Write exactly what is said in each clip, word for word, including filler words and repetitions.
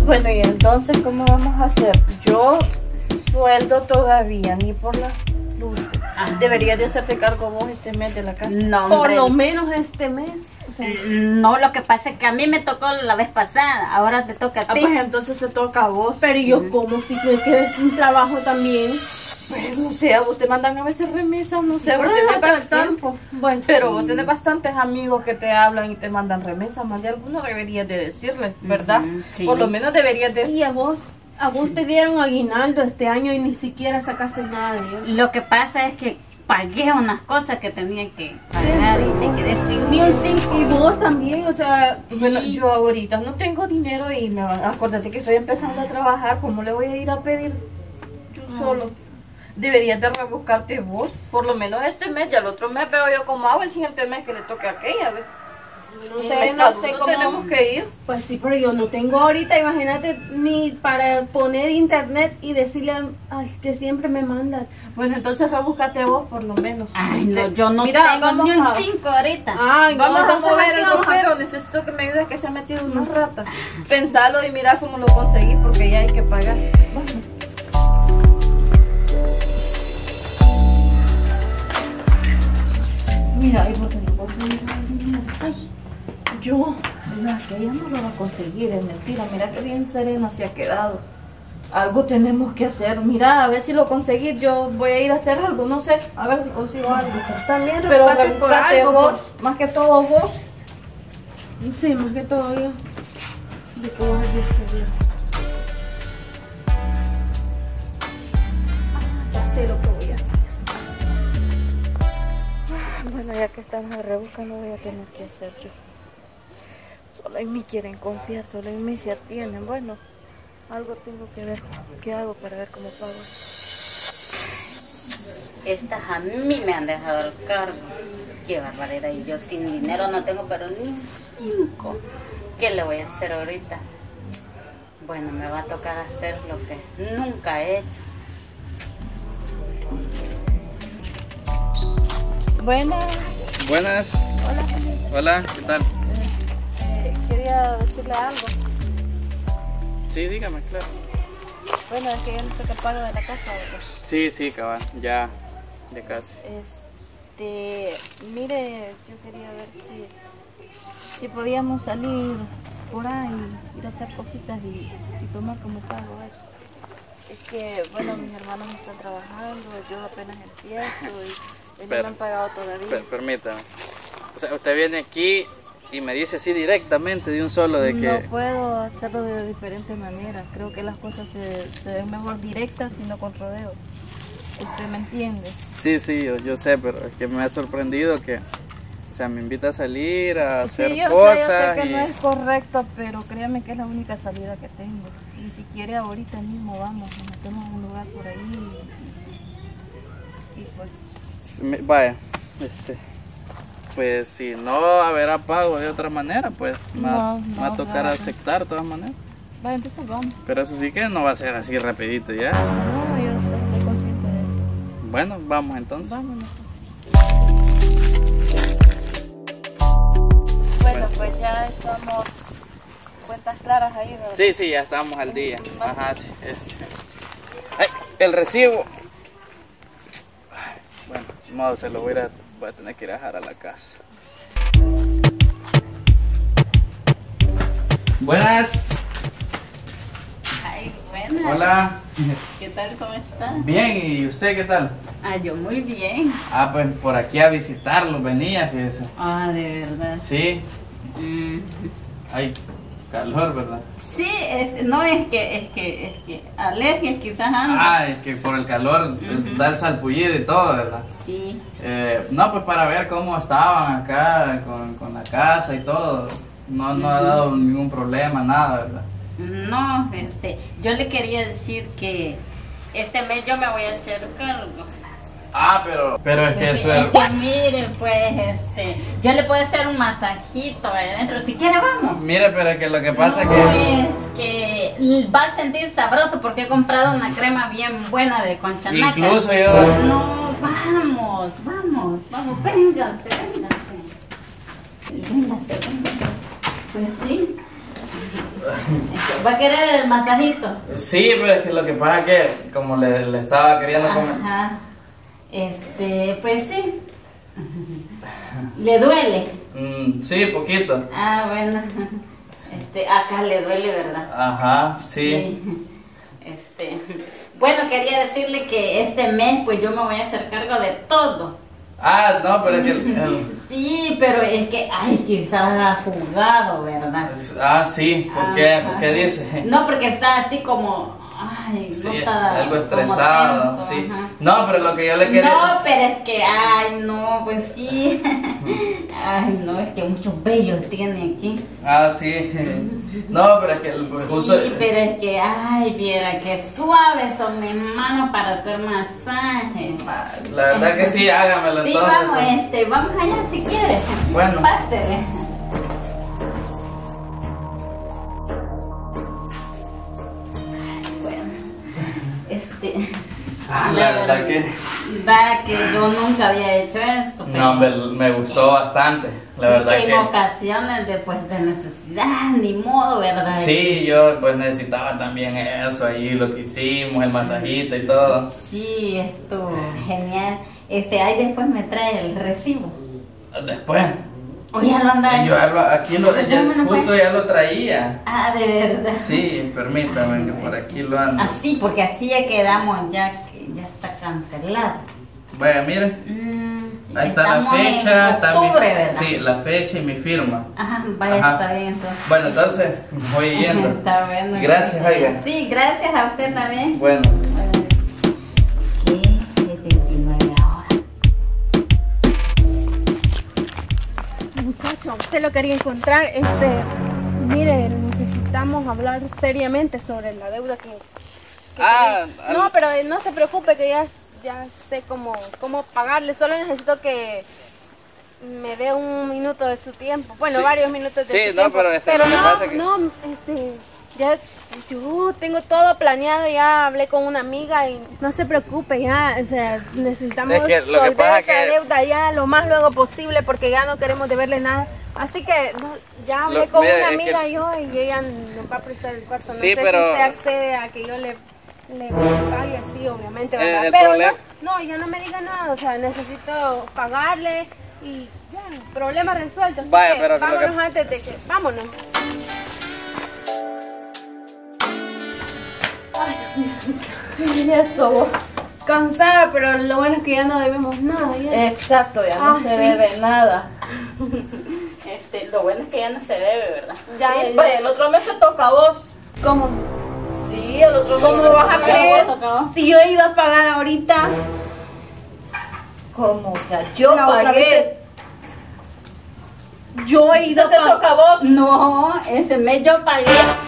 Bueno, y entonces, ¿cómo vamos a hacer? Yo sueldo todavía, ni por las luces. Ah. Deberías de hacerte cargo vos este mes de la casa. No, por lo menos este mes. O sea, no, lo que pasa es que a mí me tocó la vez pasada, ahora te toca a ti. Ah, pues entonces te toca a vos. Pero yo, mm. como si me quedé sin trabajo también. Pues no sé, a vos te mandan a veces remesas, no sé, vos tenés bastante. Bueno, pero sí. Vos tenés bastantes amigos que te hablan y te mandan remesas, más de algunos deberías de decirles, ¿verdad? Uh-huh, sí. Por lo menos deberías de... Y a vos, a vos te dieron aguinaldo este año y ni siquiera sacaste nada de eso. Lo que pasa es que pagué unas cosas que tenía que pagar, sí, y me quedé sin ni un cinco. Y vos también, o sea... Bueno, sí. Yo ahorita no tengo dinero y me van... Acuérdate que estoy empezando a trabajar, ¿cómo le voy a ir a pedir yo ah. solo? Deberías de rebuscarte vos, por lo menos este mes, ya el otro mes veo yo cómo hago el siguiente mes que le toque a aquella, ¿ves? No sé, no sé cómo tenemos que ir. Pues sí, pero yo no tengo ahorita, imagínate, ni para poner internet y decirle al, al que siempre me manda. Bueno, entonces rebúscate vos por lo menos. Ay, no, yo no Mira, tengo ni un cinco ahorita. Ay, no, vamos a mover el ropero, necesito que me ayudes que se ha metido una rata. Pensalo y mira cómo lo conseguí porque ya hay que pagar. Vamos. Mira, ¿y por qué no puedo conseguir el dinero? Ay, yo, mira, que ella no lo va a conseguir, es mentira. Mira que bien serena se ha quedado. Algo tenemos que hacer. Mira, a ver si lo conseguís. Yo voy a ir a hacer algo, no sé, a ver si consigo algo. Pues también, pero rebúscate vos, por... más que todo vos. Sí, más que todo yo. De que vas a decir. Ya sé lo que voy a hacer. Bueno, ya que estamos rebuscando, voy a tener que hacer yo. Solo en mí quieren confiar, solo en mí se atienden. Bueno, algo tengo que ver. ¿Qué hago para ver cómo pago? Estas a mí me han dejado el cargo. Qué barbaridad. Y yo sin dinero no tengo, pero ni un cinco. ¿Qué le voy a hacer ahorita? Bueno, me va a tocar hacer lo que nunca he hecho. Buenas. Buenas. Hola. Hola, ¿qué tal? Eh, quería decirle algo. Sí, dígame, claro. Bueno, es que yo no sé qué pago de la casa, ¿verdad? Sí, sí, cabal, ya, ya casi. Este, mire, yo quería ver si, si podíamos salir por ahí, ir a hacer cositas y, y tomar como pago eso. Es que, bueno, mis hermanos están trabajando, yo apenas empiezo y... Ellos Per, no han pagado todavía. Per, permítame. O sea, usted viene aquí y me dice así directamente de un solo de que... No puedo hacerlo de diferente manera. Creo que las cosas se, se ven mejor directas y no con rodeos. ¿Usted me entiende? Sí, sí, yo, yo sé, pero es que me ha sorprendido que... O sea, me invita a salir, a hacer sí, yo cosas sé, yo sé que y... no es correcto, pero créame que es la única salida que tengo. Y si quiere ahorita mismo vamos, nos metemos en un lugar por ahí y, y pues... Vaya, este, pues si no habrá pago de otra manera, pues no, me, va, no, va a tocar no, aceptar de todas maneras. Vaya, entonces vamos. Pero eso sí que no va a ser así rapidito ya. No, yo sé, estoy consciente de eso. Bueno, vamos entonces. Vámonos. Bueno, pues ya estamos cuentas claras ahí, ¿verdad? Sí, sí, ya estamos al día. Ajá, sí. Ay, el recibo. Bueno, no, se lo voy a, ir a, voy a tener que ir a dejar a la casa. Buenas. Ay, buenas. Hola. ¿Qué tal? ¿Cómo está? Bien, ¿y usted qué tal? Ah, yo muy bien. Ah, pues por aquí a visitarlo venía, fíjese. Ah, de verdad. Sí. Mm. Hay calor, ¿verdad? Sí, es, no es que, es que, es que alergias quizás ando. Ah, es que por el calor uh-huh. da el salpullido y todo, ¿verdad? Sí. Eh, no, pues para ver cómo estaban acá con, con la casa y todo. No, no uh-huh. ha dado ningún problema, nada, ¿verdad? No, este, yo le quería decir que este mes yo me voy a hacer cargo. Ah, pero, pero es que eso es... que mire, pues, este, yo le puedo hacer un masajito ahí adentro, si quiere vamos. Mire, pero es que lo que pasa no, que... es que va a sentir sabroso porque he comprado una crema bien buena de conchanaca. Incluso yo... No, vamos, vamos, vamos, véngase, véngase. Véngase, véngase. Pues sí. ¿Va a querer el masajito? Sí, pero es que lo que pasa es que como le, le estaba queriendo comer. Ajá. Este, pues sí. ¿Le duele? Mm, sí, poquito. Ah, bueno. Este, acá le duele, ¿verdad? Ajá, sí. Sí. Este, bueno, quería decirle que este mes pues yo me voy a hacer cargo de todo. Ah, no, pero es que el, el- Sí, pero es que, ay, quizás ha jugado, ¿verdad? Ah, sí, ¿por qué? Ajá. ¿Por qué dice? No, porque está así como, ay, no Sí, está algo como estresado, tenso, sí. ajá. No, pero lo que yo le quería... No, pero es que, ay, no, pues sí. Ay, no, es que muchos bellos tiene aquí. Ah, sí. No, pero es que el- justo... Sí, pero es que, ay, viera que suaves son mis manos para hacer masajes. La verdad que sí, hágamelo Sí, entonces. vamos, pues. este, vamos allá si quieres. Bueno. Pásele. Bueno, este... Ah, la verdad que... Va, que yo nunca había hecho esto. pero- No, me, me gustó bastante, la sí, verdad que en que... ocasiones de, pues, de necesidad, ni modo, ¿verdad? Sí, yo pues necesitaba también eso, ahí lo que hicimos, el masajito y todo. Sí, esto, genial. Este, ahí después me trae el recibo. Después, O ya lo anda. yo ya lo- aquí lo, ya Dámelo, justo pues. ya lo traía. Ah, de verdad. Sí, permítame que por aquí lo ando. Así, porque así ya quedamos ya que ya está cancelado. Bueno, miren, Mm, ahí está la estamos fecha, en está octubre, mi, ¿verdad? sí, la fecha y mi firma. Ajá, vaya, Ajá. está bien entonces. Bueno, entonces, voy yendo. Está bueno. Gracias, oiga. Sí, gracias a usted también. Bueno. ¿Qué? setenta y nueve ahora. Muchacho, usted lo quería encontrar. Este, mire, necesitamos hablar seriamente sobre la deuda que. que Ah, tenemos. No, pero eh, no se preocupe que ya, ya sé cómo, cómo pagarle. Solo necesito que me dé un minuto de su tiempo. Bueno, Sí. varios minutos de Sí, su no, tiempo. pero este, lo que no, pasa es que- no, este, ya yo tengo todo planeado. Ya hablé con una amiga y no se preocupe, ya, o sea, necesitamos Es que lo que solver pasa esa que- deuda ya lo más luego posible porque ya no queremos deberle nada. Así que no, ya hablé Lo- con mire, una es amiga que- yo y ella nos va a prestar el cuarto. No Sí, sé pero- si usted accede a que yo le, le pague así, obviamente, Eh, ¿verdad? el Pero problema- no, no, ya no me diga nada, o sea, necesito pagarle y ya, problema resuelto. Así Vaya, que pero lo que- vámonos antes de que, vámonos. Y eso, Cansada, pero lo bueno es que ya no debemos nada. Ya. exacto, ya no Ah, se sí. debe nada. Este, lo bueno es que ya no se debe, ¿verdad? Ya, Sí, ya. pues, el otro mes se toca a vos. ¿Cómo? Sí, el otro mes. ¿Cómo se vas a toca creer? vos, acá. Si yo he ido a pagar ahorita, ¿Cómo? O sea, yo La otra pagué. yo he ido Eso te a pagar. toca a vos. No, ese mes yo pagué.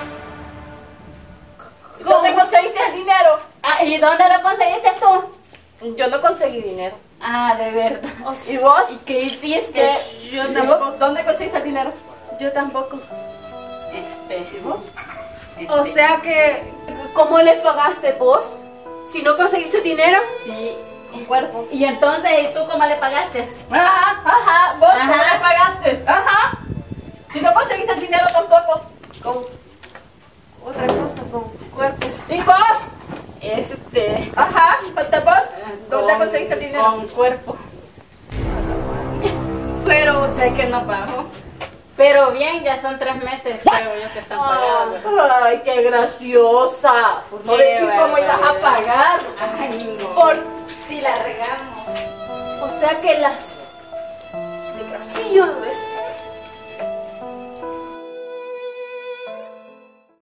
¿Dónde conseguiste el dinero? Ah, ¿y dónde lo conseguiste tú? Yo no conseguí dinero. Ah, de verdad. ¿Y vos? ¿Y qué hiciste? ¿Qué? Yo ¿Y tampoco. vos? ¿Dónde conseguiste el dinero? Yo tampoco. Este, ¿Y vos? O este, sea que, ¿cómo le pagaste vos? Si no conseguiste dinero. sí. Un cuerpo. Y entonces, ¿y tú cómo le pagaste? Ajá, ajá. ¿Vos cómo Ajá. le pagaste? Ajá. Si no conseguiste el dinero tampoco. Con otra cosa, con cuerpo. ¿Y vos? Este, Ajá. ¿Falta vos? ¿Dónde con- conseguiste el dinero? Con cuerpo. Pero, Sé que no pagó. Pero bien, ya son tres meses, creo yo, que están pagados. ¿verdad? ay, qué graciosa. Por no Qué decir cómo ibas a barbaridad. pagar. Ay, no. Por si la regamos. O sea que las desgraciadas